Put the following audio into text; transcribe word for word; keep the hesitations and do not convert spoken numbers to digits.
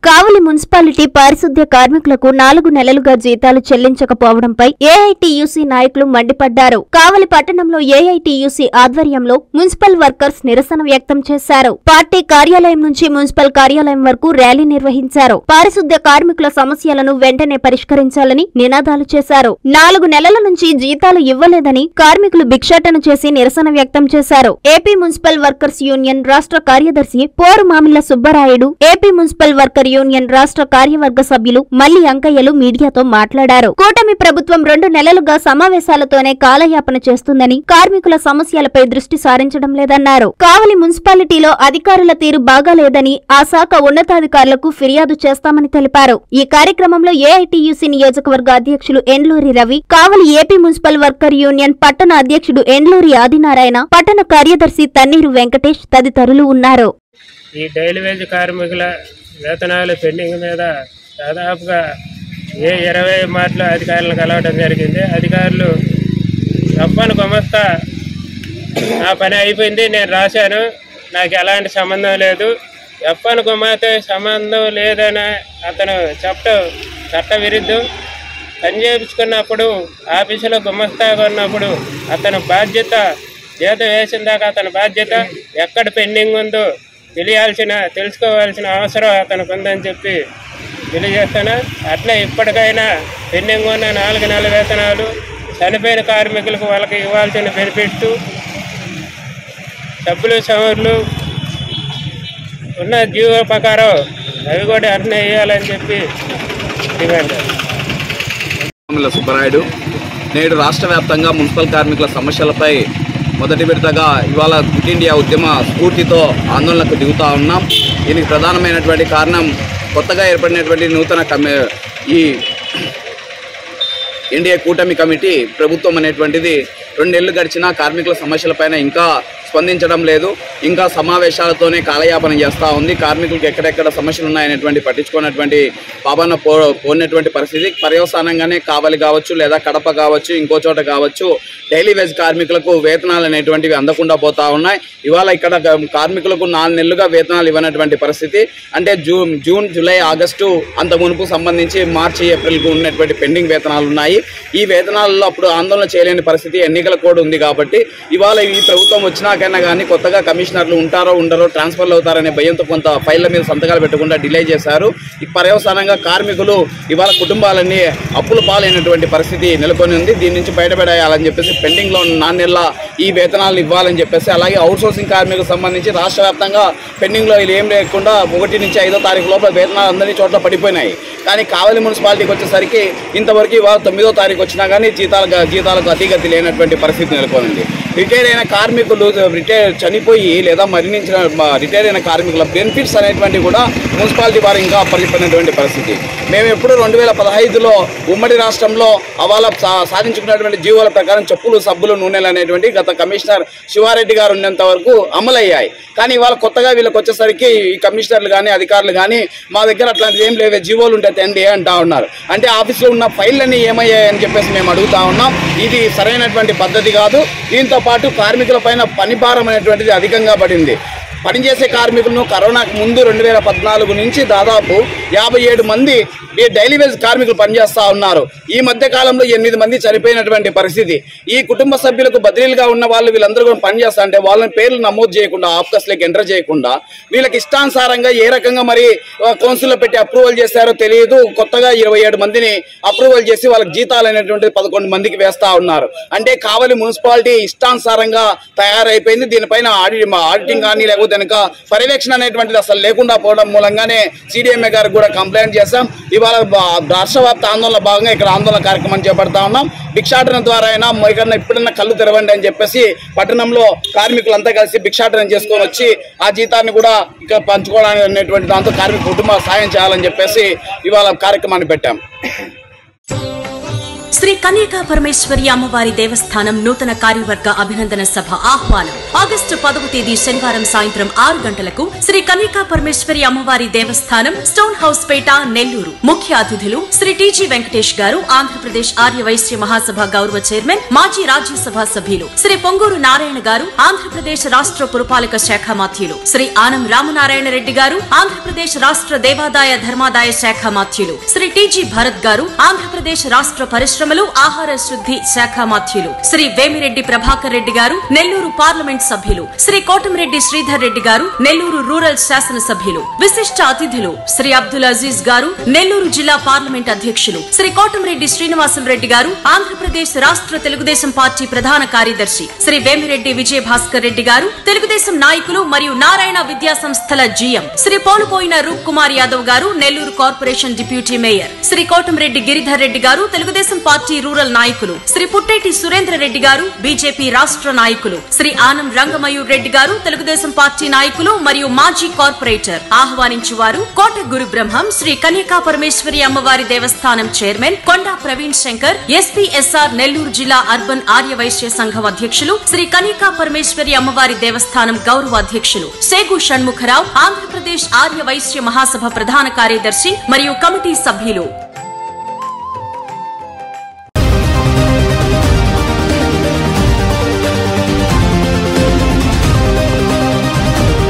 కావలి municipality పారిశుద్ధ్య కార్మికులకు నాలుగు నెలలుగా జీతాలు చెల్లించకపోవడంపై ఏఐటీయూసీ నాయకులు మండిపడ్డారు. కావలి పట్టణంలో ఏఐటీయూసీ ఆధ్వర్యంలో మున్సిపల్ వర్కర్స్ నిరసన వ్యక్తం చేశారు. పార్టీ కార్యాలయం నుంచి మున్సిపల్ కార్యాలయం వరకు ర్యాలీ నిర్వహించారు. పారిశుద్ధ్య కార్మికుల సమస్యలను వెంటనే పరిష్కరించాలని నినాదాలు చేశారు. నాలుగు నెలల నుంచి జీతాలు ఇవ్వలేదని కార్మికులు భిక్షాటన చేసి నిరసన వ్యక్తం చేశారు. ఏపీ మున్సిపల్ వర్కర్స్ యూనియన్ రాష్ట్ర కార్యదర్శి పోరు Mamilla Subbarayudu, AP municipal worker union రాష్ట్ర కార్యవర్గ సభ్యులు మల్లి అంకయ్యలు మీడియాతో మాట్లాడారు. కూటమి ప్రభుత్వం రెండు నెలలుగా సమావేశాలతోనే కాలయాపన చేస్తుందని, కార్మికుల సమస్యలపై దృష్టి సారించడం లేదన్నారు. కావలి మున్సిపాలిటీలో అధికారుల తీరు బాగాలేదని ఆ శాఖ ఉన్నతాధికారులకు ఫిర్యాదు చేస్తామని తెలిపారు. ఈ కార్యక్రమంలో ఏఐటీయూసీ నియోజకవర్గ అధ్యక్షులు Endluri Ravi, Kavali AP municipal worker union పట్టణ అధ్యక్షుడు ఎండ్లూరి ఆదినారాయణ, పట్టణ కార్యదర్శి తన్నీరు వెంకటేష్ తదితరులు ఉన్నారు. ఈ డైలీ వేజ్ కార్మికుల వేతనాల పెండింగ్ మీద దాదాపుగా ఏ ఇరవై మాటలు అధికారులను కలవడం జరిగింది. అధికారులు తప్పని గుమస్తా నా పని అయిపోయింది, నేను రాశాను, నాకు ఎలాంటి సంబంధం లేదు, ఎప్పని గుమాతో సంబంధం లేదని అతను చెప్పడం చట్ట విరుద్ధం. పని చేయించుకున్నప్పుడు ఆఫీసులో గుమస్తాగా ఉన్నప్పుడు అతను బాధ్యత, జీతం వేసిన దాకా అతని బాధ్యత, ఎక్కడ పెండింగ్ ఉందో తెలియాల్సిన తెలుసుకోవాల్సిన అవసరం అతనికి ఉందని చెప్పి తెలియజేస్తాను. అట్లా ఇప్పటికైనా పెండింగ్ ఉన్న నాలుగు నెలల వేతనాలు, చనిపోయిన కార్మికులకు వాళ్ళకి ఇవ్వాల్సిన బెనిఫిట్స్, డబ్బులు సమర్లు ఉన్న జీవో ప్రకారం అవి కూడా అట్నే వేయాలని చెప్పి డిమాండ్. సుబ్బరాయుడు, నేడు రాష్ట్ర వ్యాప్తంగా మున్సిపల్ కార్మికుల సమస్యలపై మొదటి విడతగా ఇవాళ క్విట్ ఇండియా ఉద్యమ స్ఫూర్తితో ఆందోళనకు దిగుతూ ఉన్నాం. దీనికి ప్రధానమైనటువంటి కారణం కొత్తగా ఏర్పడినటువంటి నూతన కమి ఈ ఎన్డీఏ కూటమి కమిటీ ప్రభుత్వం అనేటువంటిది రెండేళ్లు గడిచినా కార్మికుల సమస్యలపైన ఇంకా స్పందించడం లేదు. ఇంకా సమావేశాలతోనే కాలయాపన చేస్తూ ఉంది. కార్మికులకు ఎక్కడెక్కడ సమస్యలు ఉన్నాయనేటువంటి పట్టించుకున్నటువంటి పాపన పో పోయినటువంటి పరిస్థితి. పర్యవసానంగానే కావలి కావచ్చు, లేదా కడప కావచ్చు, ఇంకో చోట కావచ్చు, డైలీ వేజ్ కార్మికులకు వేతనాలు అనేటువంటివి అందకుండా పోతూ ఉన్నాయి. ఇవాళ ఇక్కడ కార్మికులకు నాలుగు నెలలుగా వేతనాలు ఇవ్వనటువంటి పరిస్థితి. అంటే జూన్ జూన్ జూలై ఆగస్టు అంత మునుపు సంబంధించి మార్చి ఏప్రిల్కు ఉన్నటువంటి పెండింగ్ వేతనాలు ఉన్నాయి. ఈ వేతనాలలో అప్పుడు ఆందోళన చేయలేని పరిస్థితి, ఎన్నికల కోడ్ ఉంది కాబట్టి ఇవాళ ఈ ప్రభుత్వం వచ్చినాకైనా కానీ కొత్తగా కమిషనర్లు ఉంటారో ఉండరో, ట్రాన్స్ఫర్లు అవుతారనే భయంతో కొంత ఫైళ్ల మీద సంతకాలు పెట్టకుండా డిలే చేశారు. ఈ పర్యవసానంగా కార్మికులు ఇవాళ కుటుంబాలన్నీ అప్పుల పాలైనటువంటి పరిస్థితి నెలకొని ఉంది. దీని నుంచి బయటపడేయాలని చెప్పేసి పెండింగ్లో ఉన్న నాణ్యల ఈ వేతనాలను ఇవ్వాలని చెప్పేసి, అలాగే అవుట్సోర్సింగ్ కార్మికులకు సంబంధించి రాష్ట్ర వ్యాప్తంగా పెండింగ్లో ఇది ఏం లేకుండా ఒకటి నుంచి ఐదో తారీఖు లోపల వేతనాలు అందరినీ చోట్ల పడిపోయినాయి. కానీ కావలి మున్సిపాలిటీకి వచ్చేసరికి ఇంతవరకు ఇవాళ తొమ్మిదో తారీఖు వచ్చినా కానీ జీతాలకు జీతాలకు అతిగతి లేనటువంటి పరిస్థితి నెలకొంది. రిటైర్ అయిన కార్మికులు రిటైర్ చనిపోయి లేదా మరణించిన రిటైర్ అయిన కార్మికుల బెనిఫిట్స్ అనేటువంటివి కూడా మున్సిపాలిటీ వారు ఇంకా పరిపడినటువంటి పరిస్థితి. మేము ఎప్పుడు రెండు వేల పదహైదులో ఉమ్మడి రాష్ట్రంలో అవాళ సాధించుకున్నటువంటి జీవోల ప్రకారం చెప్పులు, సబ్బులు, నూనెలు అనేటువంటి గత కమిషనర్ శివారెడ్డి గారు ఉన్నంత వరకు అమలయ్యాయి. కానీ ఇవాళ కొత్తగా వీళ్ళకి వచ్చేసరికి ఈ కమిషనర్లు కానీ అధికారులు కానీ మా దగ్గర అట్లాంటివి ఏం లేవే, జీవోలు ఉంటే తండి అంటా ఉన్నారు. అంటే ఆఫీస్లో ఉన్న ఫైళ్ళన్నీ ఏమయ్యాయని చెప్పేసి మేము అడుగుతా ఉన్నాం. ఇది సరైనటువంటి పద్ధతి కాదు. దీంతో పాటు కార్మికుల పైన పని భారం అనేటువంటిది అధికంగా పడింది. పనిచేసే కార్మికులను కరోనాకు ముందు రెండు వేల పద్నాలుగు నుంచి దాదాపు యాభై ఏడు మంది డైలీ వేజ్ కార్మికులు పనిచేస్తూ ఉన్నారు. ఈ మధ్య కాలంలో ఎనిమిది మంది చనిపోయినటువంటి పరిస్థితి. ఈ కుటుంబ సభ్యులకు బదిలీలుగా ఉన్న వాళ్ళు వీళ్ళందరూ కూడా పనిచేస్తా అంటే వాళ్ళని పేర్లు నమోదు చేయకుండా, ఆఫ్కస్లోకి ఎంటర్ చేయకుండా, వీళ్ళకి ఇష్టానుసారంగా ఏ రకంగా మరి కౌన్సిల్లో పెట్టి అప్రూవల్ చేశారో తెలియదు. కొత్తగా ఇరవై ఏడు మందిని అప్రూవల్ చేసి వాళ్ళకి జీతాలు అనేటువంటిది పదకొండు మందికి వేస్తూ ఉన్నారు. అంటే కావలి మున్సిపాలిటీ ఇష్టానుసారంగా తయారైపోయింది. దీనిపైన ఆడిట్ ఆడిటింగ్ కానీ లేకపోతే కనుక పర్యవేక్షణ అనేటువంటిది అసలు లేకుండా పోవడం మూలంగానే సిడిఎంఏ గారికి కూడా కంప్లైంట్ చేశాం. ఇవాళ రాష్ట్ర వ్యాప్త ఆందోళన భాగంగా ఇక్కడ ఆందోళన కార్యక్రమం చేపడతా ఉన్నాం. భిక్షాటన ద్వారా అయినా ఎక్కడన్నా ఇప్పుడన్నా కళ్ళు తెరవండి అని చెప్పేసి పట్టణంలో కార్మికులంతా కలిసి భిక్షాటన చేసుకొని వచ్చి ఆ జీతాన్ని కూడా ఇక్కడ పంచుకోవడానికి అనేటువంటి దాంతో కార్మిక కుటుంబాలు సాయం చేయాలని చెప్పేసి ఇవాళ కార్యక్రమాన్ని పెట్టాం. శ్రీ కన్యకా పరమేశ్వరి అమ్మవారి దేవస్థానం నూతన కార్యవర్గ అభినందన సభ ఆహ్వానం ఆగస్టు పదవ తేదీ శనివారం సాయంత్రం ఆరు గంటలకు శ్రీ కన్యకా పరమేశ్వరి అమ్మవారి దేవస్థానం స్టోన్ హౌస్ పేట నెల్లూరు. ముఖ్య అతిథులు శ్రీ టీజీ వెంకటేష్ గారు, ఆంధ్రప్రదేశ్ ఆర్య వైశ్య మహాసభ గౌరవ చైర్మన్, మాజీ రాజ్యసభ సభ్యులు శ్రీ పొంగూరు నారాయణ గారు, ఆంధ్రప్రదేశ్ రాష్ట్ర పురపాలక శాఖ మాత్యులు శ్రీ ఆనం రామనారాయణ రెడ్డి గారు, ఆంధ్రప్రదేశ్ రాష్ట్ర దేవాదాయ ధర్మాదాయ శాఖ మాత్యులు శ్రీ టీజీ భరత్ గారు, ఆంధ్రప్రదేశ్ రాష్ట్ర పరిశ్రమలు ఆహార శుద్ధి శాఖ మాత్యులు శ్రీ వేమిరెడ్డి ప్రభాకర్ రెడ్డి గారు, నెల్లూరు పార్లమెంట్ సభ్యులు శ్రీ కోటమిరెడ్డి శ్రీధర్ రెడ్డి గారు, నెల్లూరు రూరల్ శాసన సభ్యులు. విశిష్ట అతిథులు శ్రీ అబ్దుల్ అజీజ్ గారు, నెల్లూరు జిల్లా పార్లమెంట్ అధ్యక్షులు శ్రీ కోటమిరెడ్డి శ్రీనివాసం రెడ్డి గారు, ఆంధ్రప్రదేశ్ రాష్ట్ర తెలుగుదేశం పార్టీ ప్రధాన కార్యదర్శి శ్రీ వేమిరెడ్డి విజయ భాస్కర్ రెడ్డి గారు, తెలుగుదేశం నాయకులు మరియు నారాయణ విద్యా సంస్థల జీఎం శ్రీ పోలుపోయిన రూప్ కుమార్ యాదవ్ గారు, Nellore corporation deputy mayor Shri Kotamreddy Giridhar Reddy గారు, తెలుగుదేశం పార్టీ రూరల్ నాయకులు శ్రీ పుట్టేటి సురేంద్ర రెడ్డి గారు, బీజేపీ రాష్ట్ర నాయకులు శ్రీ ఆనం రంగమయూర్ రెడ్డి గారు, తెలుగుదేశం పార్టీ నాయకులు మరియు మాజీ కార్పొరేటర్. ఆహ్వానించువారు కోట గురు బ్రహ్మం శ్రీ కన్యకా పరమేశ్వరి అమ్మవారి దేవస్థానం చైర్మన్ కొండా ప్రవీణ్ శంకర్, ఎస్పీఎస్ఆర్ నెల్లూరు జిల్లా అర్బన్ ఆర్య వైశ్య సంఘం అధ్యక్షులు శ్రీ కన్యకా పరమేశ్వరి అమ్మవారి దేవస్థానం గౌరవ అధ్యక్షులు సేగు షణ్ముఖరావు, ఆంధ్రప్రదేశ్ ఆర్య వైశ్య మహాసభ ప్రధాన కార్యదర్శి మరియు కమిటీ సభ్యులు.